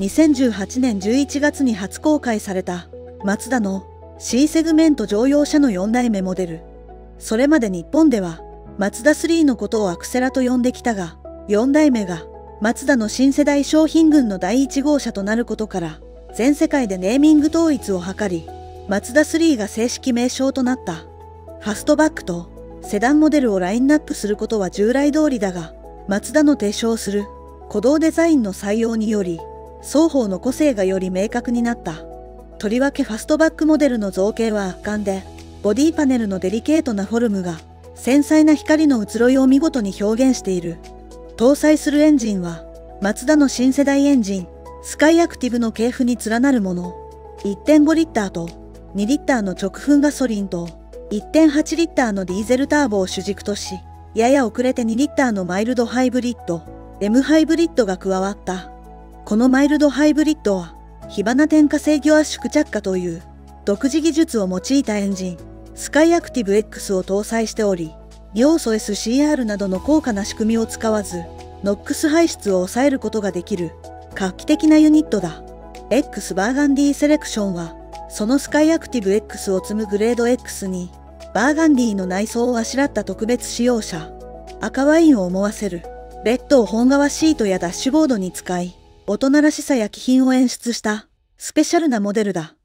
2018年11月に初公開されたマツダの C セグメント乗用車の4代目モデル。それまで日本ではマツダ3のことをアクセラと呼んできたが、4代目がマツダの新世代商品群の第1号車となることから、全世界でネーミング統一を図り、マツダ3が正式名称となった。ファストバックとセダンモデルをラインナップすることは従来通りだが、マツダの提唱する鼓動デザインの採用により、双方の個性がより明確になった。とりわけファストバックモデルの造形は圧巻で、ボディパネルのデリケートなフォルムが繊細な光の移ろいを見事に表現している。搭載するエンジンは、マツダの新世代エンジン、スカイアクティブの系譜に連なるもの。1.5 リッターと2リッターの直噴ガソリンと 1.8 リッターのディーゼルターボを主軸とし、やや遅れて2リッターのマイルドハイブリッド、M ハイブリッドが加わった。このマイルドハイブリッドは、火花点火制御圧縮着火という独自技術を用いたエンジン、スカイアクティブ X を搭載しており、要素 SCR などの高価な仕組みを使わず、NOx 排出を抑えることができる画期的なユニットだ。X バーガンディセレクションは、そのスカイアクティブ X を積むグレード X に、バーガンディの内装をあしらった特別仕様車。赤ワインを思わせる、レッドを本革シートやダッシュボードに使い、大人らしさや気品を演出した、スペシャルなモデルだ。